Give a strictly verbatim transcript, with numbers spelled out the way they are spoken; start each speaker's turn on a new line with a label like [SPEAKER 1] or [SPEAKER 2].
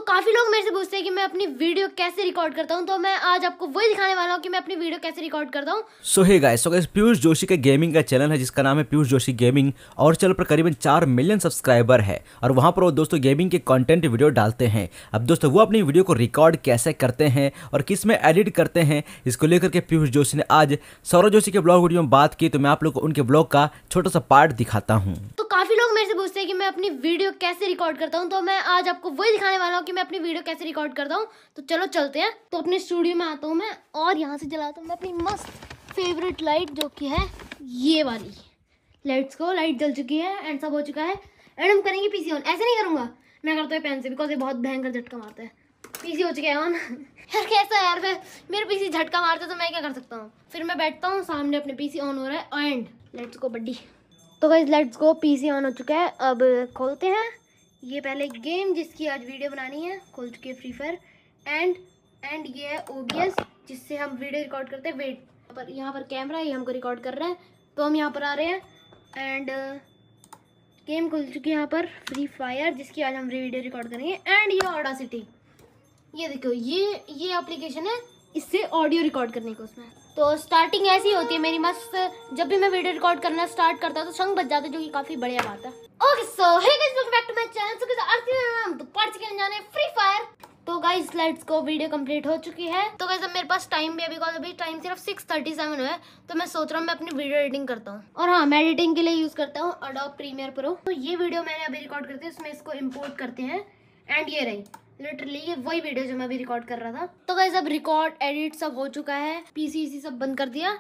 [SPEAKER 1] काफी लोग मेरे से पूछते हैं कि मैं अपनी वीडियो कैसे रिकॉर्ड करता हूं, तो मैं आज आपको वही दिखाने वाला हूं कि मैं अपनी वीडियो कैसे रिकॉर्ड करता हूं।
[SPEAKER 2] So hey guys, so guys Piyush Joshi का गेमिंग का चैनल है जिसका नाम है पीयूष जोशी गेमिंग और चैनल पर करीबन चार मिलियन सब्सक्राइबर है और वहां पर वो दोस्तों गेमिंग के कंटेंट वीडियो डालते हैं। अब दोस्तों वो अपनी वीडियो को रिकॉर्ड कैसे करते हैं और किस में एडिट करते हैं, इसको लेकर के पीयूष जोशी ने आज सौरभ जोशी के ब्लॉग वीडियो में बात की। तो मैं आप लोग को उनके ब्लॉग का छोटा सा पार्ट दिखाता हूँ।
[SPEAKER 1] तो काफी लोग मेरे से पूछते हैं कि मैं अपनी वीडियो कैसे रिकॉर्ड करता हूं, तो मैं आज आपको वही दिखाने वाला हूं कि मैं अपनी वीडियो कैसे रिकॉर्ड करता हूं। तो चलो चलते हैं। तो अपने स्टूडियो में आता हूं मैं और यहाँ से जलाता हूँ मैं अपनी मस्त फेवरेट लाइट, जो कि है ये वाली। लाइट्स को लाइट जल चुकी है एंड सब हो चुका है एंड हम करेंगे पीसी ऑन। ऐसे नहीं करूंगा, मैं करता हूँ पेन से, बिकॉज ये बहुत भयंकर झटका मारता है। पीसी हो चुका है ऑन। यार कैसा है यार, मैं मेरे पीसी झटका मारता है तो मैं क्या कर सकता हूँ। फिर मैं बैठता हूँ सामने, अपने पीसी ऑन हो रहा है एंड लेट्स गो बड्डी। तो guys let's go, PC on हो चुका है। अब खोलते हैं ये पहले गेम जिसकी आज वीडियो बनानी है। खोल चुकी है फ्री फायर एंड एंड ये है ओबीएस जिससे हम वीडियो रिकॉर्ड करते हैं। वेट, पर यहाँ पर कैमरा ये हमको रिकॉर्ड कर रहा है, तो हम यहाँ पर आ रहे हैं एंड गेम खुल चुकी है यहाँ पर फ्री फायर जिसकी आज हम वीडियो रिकॉर्ड करेंगे। एंड ये ऑडासिटी, ये देखो ये ये एप्लीकेशन है, इससे ऑडियो रिकॉर्ड करने को उसमें। तो स्टार्टिंग ऐसी होती है मेरी मस्त, जब भी मैं वीडियो रिकॉर्ड करना स्टार्ट करता हूँ तो संग बज जाता है, जो कि काफी बढ़िया बात है। Okay so hey guys, welcome back to my channel. So guys आज हम तो पार्ट खेलने जाने हैं फ्री फायर। तो guys let's go, video complete हो चुकी है। तो गाइस अब मेरे पास टाइम भी है, बिकॉज अभी टाइम सिर्फ सिक्स थर्टी सेवन हुआ है। तो मैं सोच रहा हूँ मैं अपनी वीडियो एडिटिंग करता हूँ। और हाँ, मैं एडिटिंग के लिए यूज करता हूँ अडोब प्रीमियर प्रो। तो ये वीडियो मैंने अभी रिकॉर्ड करती है, उसमें इसको इम्पोर्ट करते हैं एंड ये रही लिटरली ये वही वीडियो जो मैं अभी रिकॉर्ड कर रहा था। तो गाइस अब रिकॉर्ड एडिट सब हो चुका है, पीसी सब बंद कर दिया